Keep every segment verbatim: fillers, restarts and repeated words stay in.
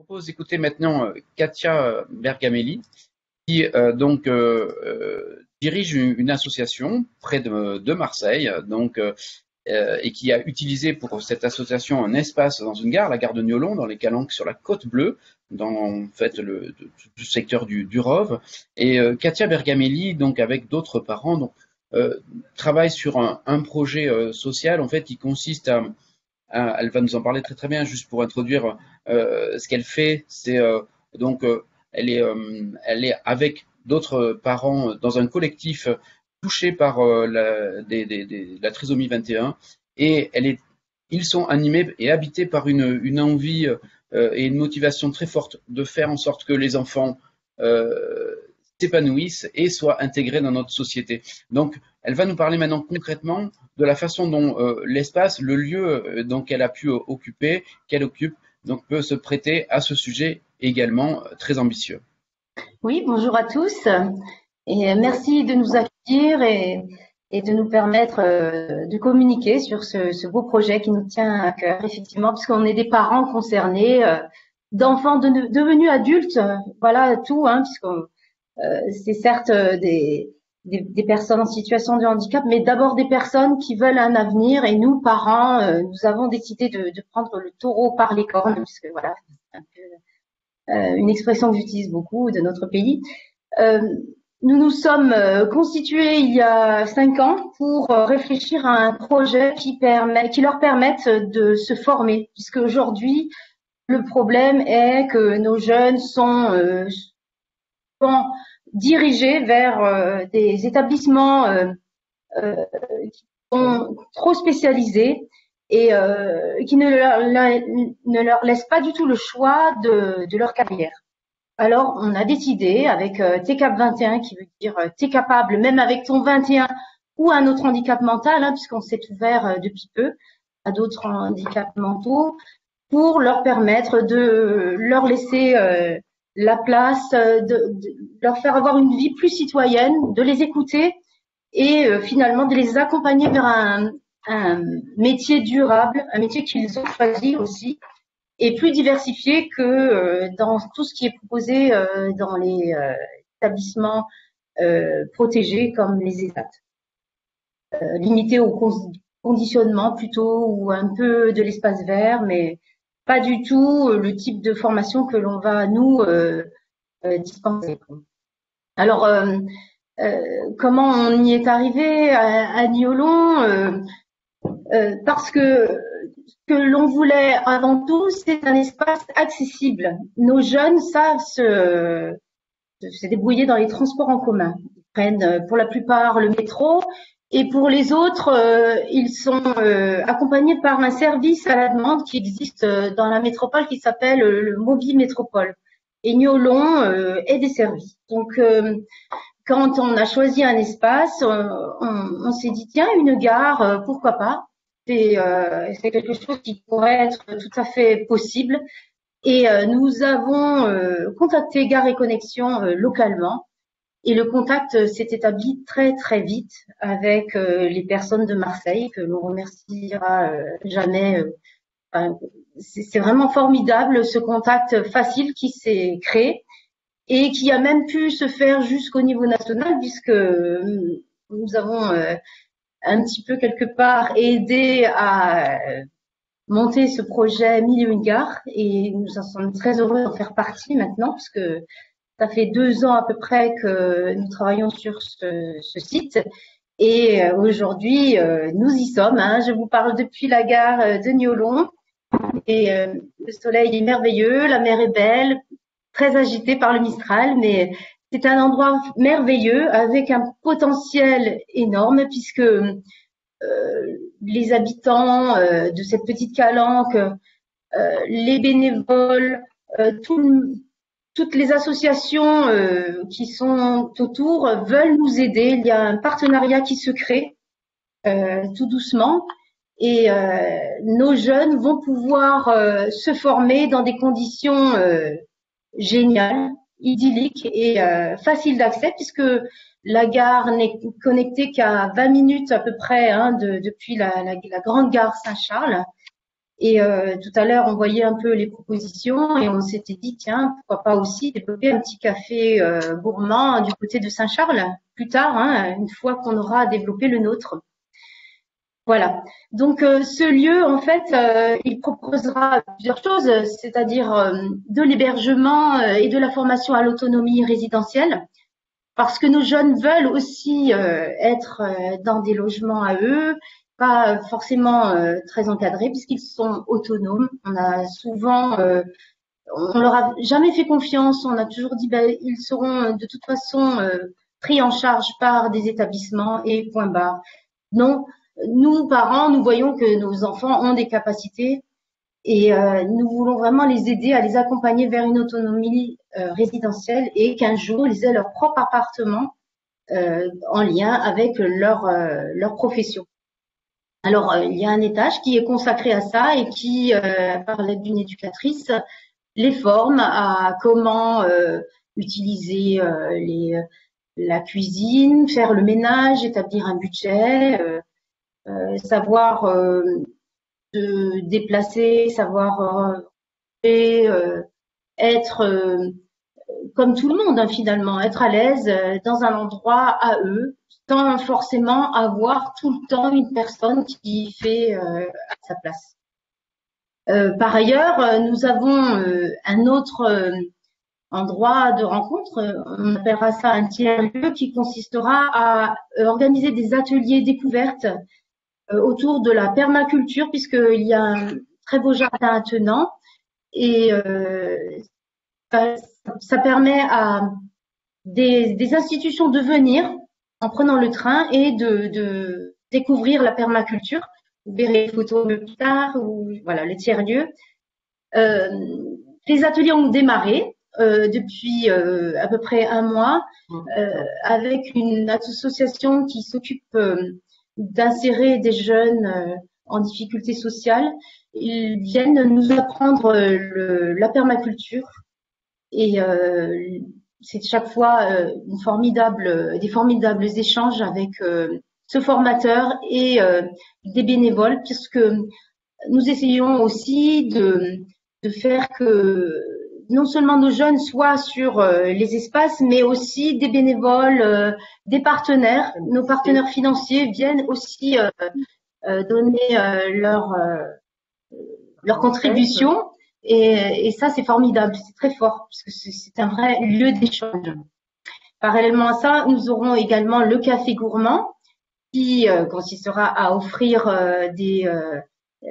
propose d'écouter maintenant euh, Katia Bergamelli, qui euh, donc euh, euh, dirige une, une association près de, de Marseille, donc euh, euh, et qui a utilisé pour cette association un espace dans une gare, la gare de Niolon, dans les Calanques, sur la Côte Bleue, dans en fait le, le, le secteur du, du Rove. Et euh, Katia Bergamelli, donc avec d'autres parents, donc euh, travaille sur un, un projet euh, social en fait qui consiste à euh, elle va nous en parler très très bien. Juste pour introduire euh, ce qu'elle fait, c'est euh, donc euh, elle est euh, elle est avec d'autres parents dans un collectif touché par euh, la, des, des, des, la trisomie vingt et un et elle est ils sont animés et habités par une, une envie euh, et une motivation très forte de faire en sorte que les enfants euh, s'épanouissent et soient intégrés dans notre société. Donc, elle va nous parler maintenant concrètement de la façon dont euh, l'espace, le lieu euh, donc qu'elle a pu euh, occuper, qu'elle occupe, donc peut se prêter à ce sujet également euh, très ambitieux. Oui, bonjour à tous et merci de nous accueillir et, et de nous permettre euh, de communiquer sur ce, ce beau projet qui nous tient à cœur, effectivement, puisqu'on est des parents concernés, euh, d'enfants de, devenus adultes, euh, voilà tout, hein, puisqu'on euh, c'est certes euh, des, des, des personnes en situation de handicap, mais d'abord des personnes qui veulent un avenir. Et nous, parents, euh, nous avons décidé de, de prendre le taureau par les cornes, puisque voilà, c'est un peu euh, une expression que j'utilise beaucoup de notre pays. Euh, nous nous sommes euh, constitués il y a cinq ans pour euh, réfléchir à un projet qui permet, qui leur permette de se former, puisque aujourd'hui le problème est que nos jeunes sont euh, sont dirigés vers euh, des établissements euh, euh, qui sont trop spécialisés et euh, qui ne leur, ne leur laissent pas du tout le choix de, de leur carrière. Alors, on a décidé avec euh, T CAP vingt et un, qui veut dire euh, t'es capable, même avec ton vingt et un ou un autre handicap mental, hein, puisqu'on s'est ouvert euh, depuis peu à d'autres handicaps mentaux, pour leur permettre de leur laisser euh, la place, de, de leur faire avoir une vie plus citoyenne, de les écouter et euh, finalement de les accompagner vers un, un métier durable, un métier qu'ils ont choisi aussi et plus diversifié que euh, dans tout ce qui est proposé euh, dans les euh, établissements euh, protégés comme les EHPAD. Euh, limité au conditionnement plutôt ou un peu de l'espace vert, mais pas du tout le type de formation que l'on va nous euh, euh, dispenser. Alors, euh, euh, comment on y est arrivé à, à Niolon euh, euh, Parce que ce que l'on voulait avant tout, c'est un espace accessible. Nos jeunes savent se, se débrouiller dans les transports en commun. Ils prennent pour la plupart le métro. Et pour les autres, euh, ils sont euh, accompagnés par un service à la demande qui existe euh, dans la métropole qui s'appelle euh, le Mobi Métropole. Et Niolon euh, est desservi. Donc, euh, quand on a choisi un espace, euh, on, on s'est dit tiens, une gare, euh, pourquoi pas. C'est euh, quelque chose qui pourrait être tout à fait possible. Et euh, nous avons euh, contacté Gare et Connexion euh, localement. Et le contact s'est établi très très vite avec euh, les personnes de Marseille que l'on remerciera euh, jamais. Euh, enfin, c'est vraiment formidable ce contact facile qui s'est créé et qui a même pu se faire jusqu'au niveau national puisque euh, nous avons euh, un petit peu quelque part aidé à euh, monter ce projet Mille et une gares et nous en sommes très heureux d'en faire partie maintenant puisque ça fait deux ans à peu près que nous travaillons sur ce, ce site et euh, aujourd'hui euh, nous y sommes. Hein. Je vous parle depuis la gare de Niolon et euh, le soleil est merveilleux, la mer est belle, très agitée par le Mistral, mais c'est un endroit merveilleux avec un potentiel énorme puisque euh, les habitants euh, de cette petite calanque, euh, les bénévoles, euh, tout toutes les associations euh, qui sont autour veulent nous aider. Il y a un partenariat qui se crée euh, tout doucement et euh, nos jeunes vont pouvoir euh, se former dans des conditions euh, géniales, idylliques et euh, faciles d'accès puisque la gare n'est connectée qu'à vingt minutes à peu près hein, de, depuis la, la, la grande gare Saint-Charles. Et euh, tout à l'heure, on voyait un peu les propositions et on s'était dit, tiens, pourquoi pas aussi développer un petit café euh, gourmand du côté de Saint-Charles plus tard, hein, une fois qu'on aura développé le nôtre. Voilà. Donc euh, ce lieu, en fait, euh, il proposera plusieurs choses, c'est-à-dire euh, de l'hébergement euh, et de la formation à l'autonomie résidentielle, parce que nos jeunes veulent aussi euh, être euh, dans des logements à eux, pas forcément euh, très encadrés, puisqu'ils sont autonomes. On a souvent, euh, on leur a jamais fait confiance. On a toujours dit, ben, ils seront de toute façon euh, pris en charge par des établissements et point barre. Non, nous parents, nous voyons que nos enfants ont des capacités et euh, nous voulons vraiment les aider à les accompagner vers une autonomie euh, résidentielle et qu'un jour ils aient leur propre appartement euh, en lien avec leur euh, leur profession. Alors euh, il y a un étage qui est consacré à ça et qui, euh, par l'aide d'une éducatrice, les forme à comment euh, utiliser euh, les, la cuisine, faire le ménage, établir un budget, euh, euh, savoir euh, se déplacer, savoir euh, et, euh, être euh, comme tout le monde hein, finalement, être à l'aise euh, dans un endroit à eux, sans forcément avoir tout le temps une personne qui fait euh, à sa place. Euh, par ailleurs, euh, nous avons euh, un autre euh, endroit de rencontre, euh, on appellera ça un tiers-lieu, qui consistera à euh, organiser des ateliers découvertes euh, autour de la permaculture, puisqu'il y a un très beau jardin attenant et euh, ça, ça permet à des, des institutions de venir en prenant le train et de, de découvrir la permaculture. Vous verrez les photos plus tard, ou voilà, le tiers-lieu. Euh, les ateliers ont démarré euh, depuis euh, à peu près un mois euh, avec une association qui s'occupe euh, d'insérer des jeunes euh, en difficulté sociale. Ils viennent nous apprendre le, la permaculture et euh, c'est chaque fois euh, une formidable, des formidables échanges avec euh, ce formateur et euh, des bénévoles, puisque nous essayons aussi de, de faire que non seulement nos jeunes soient sur euh, les espaces, mais aussi des bénévoles, euh, des partenaires. Nos partenaires financiers viennent aussi euh, euh, donner euh, leur, euh, leur contribution. Et, et ça, c'est formidable, c'est très fort, parce que c'est un vrai lieu d'échange. Parallèlement à ça, nous aurons également le café gourmand, qui euh, consistera à offrir euh, des euh, euh,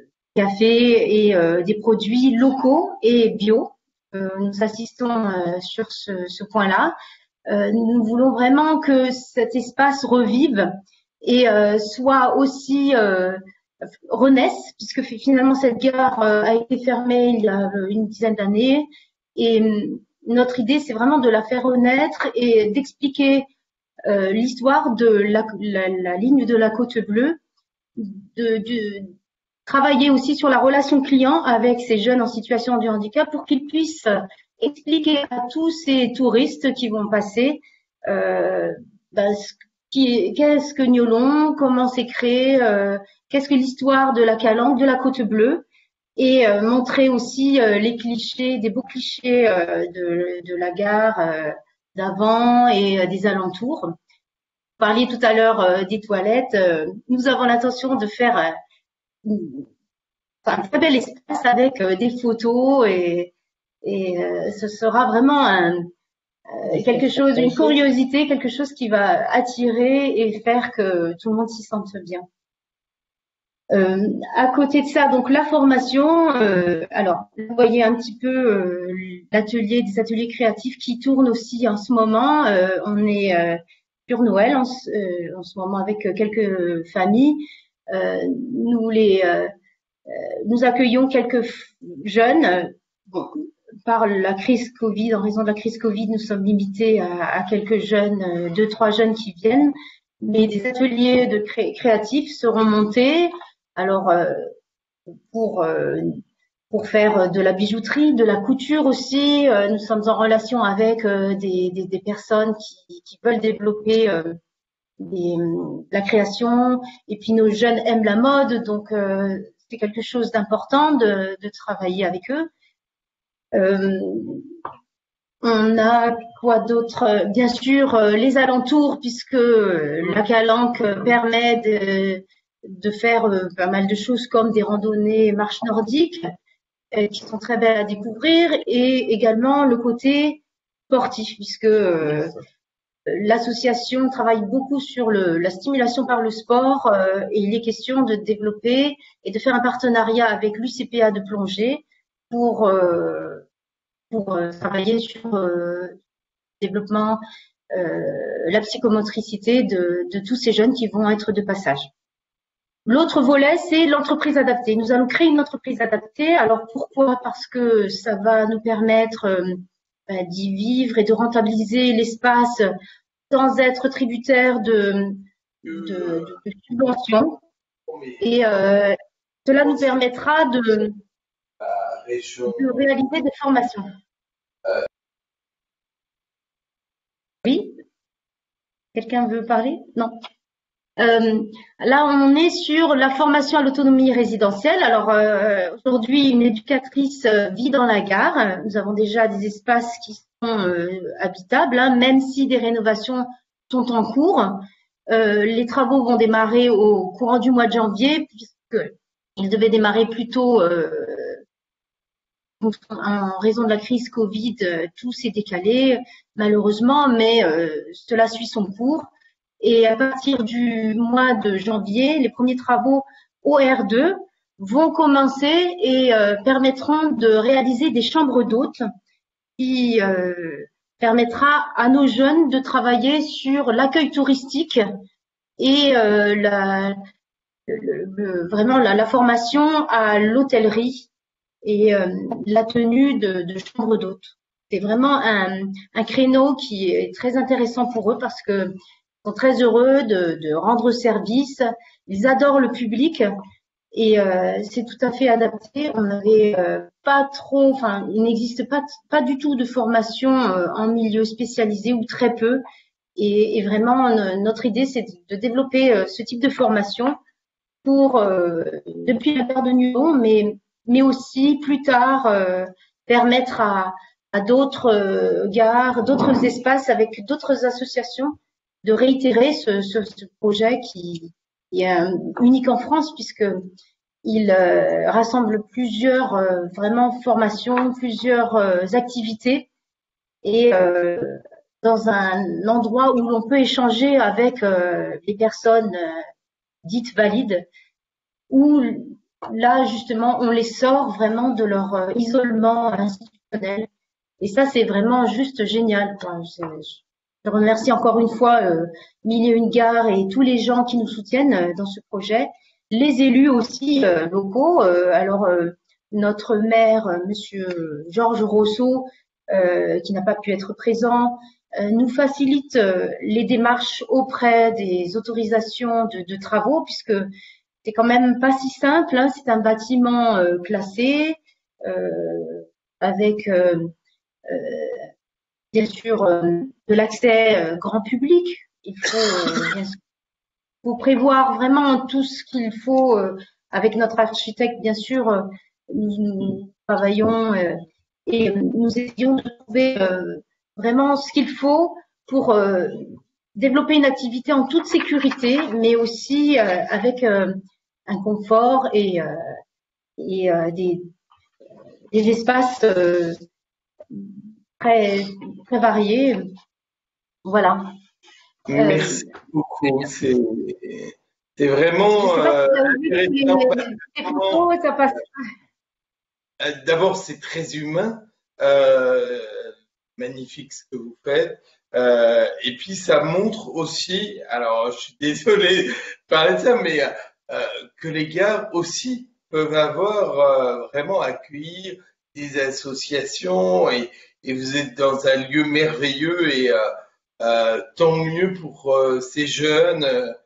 cafés et euh, des produits locaux et bio. Euh, nous assistons euh, sur ce, ce point-là. Euh, nous voulons vraiment que cet espace revive et euh, soit aussi euh, renaisse, puisque finalement cette gare euh, a été fermée il y a une dizaine d'années. Et notre idée, c'est vraiment de la faire renaître et d'expliquer euh, l'histoire de la, la, la ligne de la Côte Bleue, de, de travailler aussi sur la relation client avec ces jeunes en situation de handicap pour qu'ils puissent expliquer à tous ces touristes qui vont passer euh, ben, qu'est-ce que Niolon, comment c'est créé, euh, qu'est-ce que l'histoire de la Calanque, de la Côte Bleue, et euh, montrer aussi euh, les clichés, des beaux clichés euh, de, de la gare euh, d'avant et euh, des alentours. Vous parliez tout à l'heure euh, des toilettes. Euh, nous avons l'intention de faire euh, un très bel espace avec euh, des photos et, et euh, ce sera vraiment un, euh, quelque chose, une curiosité, quelque chose qui va attirer et faire que tout le monde s'y sente bien. Euh, à côté de ça, donc la formation, euh, alors vous voyez un petit peu euh, l'atelier, des ateliers créatifs qui tournent aussi en ce moment. Euh, on est euh, sur Noël en, euh, en ce moment avec quelques familles. Euh, nous les euh, nous accueillons quelques jeunes. Bon, par la crise Covid, en raison de la crise Covid, nous sommes limités à, à quelques jeunes, deux, trois jeunes qui viennent. Mais des ateliers de cré créatifs seront montés. Alors, euh, pour, euh, pour faire de la bijouterie, de la couture aussi, euh, nous sommes en relation avec euh, des, des, des personnes qui, qui veulent développer euh, des, la création. Et puis, nos jeunes aiment la mode, donc euh, c'est quelque chose d'important de, de travailler avec eux. Euh, on a quoi d'autre? Bien sûr, les alentours, puisque la Calanque permet de, de faire pas mal de choses comme des randonnées marches nordiques qui sont très belles à découvrir, et également le côté sportif, puisque euh, l'association travaille beaucoup sur le, la stimulation par le sport, euh, et il est question de développer et de faire un partenariat avec l'U C P A de plongée pour, euh, pour euh, travailler sur euh, le développement, euh, la psychomotricité de, de tous ces jeunes qui vont être de passage. L'autre volet, c'est l'entreprise adaptée. Nous allons créer une entreprise adaptée. Alors pourquoi? Parce que ça va nous permettre euh, bah, d'y vivre et de rentabiliser l'espace sans être tributaire de, de, de, de subventions. Et euh, cela nous permettra de, de réaliser des formations. Oui? Quelqu'un veut parler? Non. Euh, là, on est sur la formation à l'autonomie résidentielle. Alors, euh, aujourd'hui, une éducatrice euh, vit dans la gare. Nous avons déjà des espaces qui sont euh, habitables, hein, même si des rénovations sont en cours. Euh, les travaux vont démarrer au courant du mois de janvier, puisqu'ils devaient démarrer plus tôt. Euh, en raison de la crise Covid, tout s'est décalé, malheureusement, mais euh, cela suit son cours. Et à partir du mois de janvier, les premiers travaux O R deux vont commencer et euh, permettront de réaliser des chambres d'hôtes qui euh, permettra à nos jeunes de travailler sur l'accueil touristique et euh, la, le, le, vraiment la, la formation à l'hôtellerie et euh, la tenue de, de chambres d'hôtes. C'est vraiment un, un créneau qui est très intéressant pour eux parce que sont très heureux de, de rendre service. Ils adorent le public et euh, c'est tout à fait adapté. On n'avait euh, pas trop, enfin, il n'existe pas pas du tout de formation euh, en milieu spécialisé ou très peu. Et, et vraiment, notre idée, c'est de développer euh, ce type de formation pour euh, depuis la gare de Nuon, mais mais aussi plus tard euh, permettre à à d'autres euh, gares, d'autres espaces avec d'autres associations de réitérer ce, ce, ce projet qui, qui est unique en France puisque il euh, rassemble plusieurs euh, vraiment formations, plusieurs euh, activités et euh, dans un endroit où l'on peut échanger avec euh, les personnes euh, dites valides, où là justement on les sort vraiment de leur euh, isolement institutionnel. Et ça c'est vraiment juste génial. Enfin, je remercie encore une fois euh, Mille et une gares et tous les gens qui nous soutiennent euh, dans ce projet, les élus aussi euh, locaux. Euh, alors euh, notre maire, euh, Monsieur Georges Rousseau, euh, qui n'a pas pu être présent, euh, nous facilite euh, les démarches auprès des autorisations de, de travaux, puisque c'est quand même pas si simple. Hein, c'est un bâtiment euh, classé euh, avec euh, euh, bien sûr euh, de l'accès euh, grand public. Il faut euh, bien sûr faut prévoir vraiment tout ce qu'il faut euh, avec notre architecte. Bien sûr, euh, nous, nous travaillons euh, et nous essayons de trouver euh, vraiment ce qu'il faut pour euh, développer une activité en toute sécurité, mais aussi euh, avec euh, un confort et, euh, et euh, des, des espaces euh, très, très variés. Voilà. Merci euh, beaucoup. C'est vraiment euh, intéressant. D'abord, c'est très humain. Euh, magnifique ce que vous faites. Euh, et puis, ça montre aussi, alors je suis désolé de parler de ça, mais euh, que les gares aussi peuvent avoir euh, vraiment accueillir des associations et, et vous êtes dans un lieu merveilleux et euh, Euh, tant mieux pour euh, ces jeunes.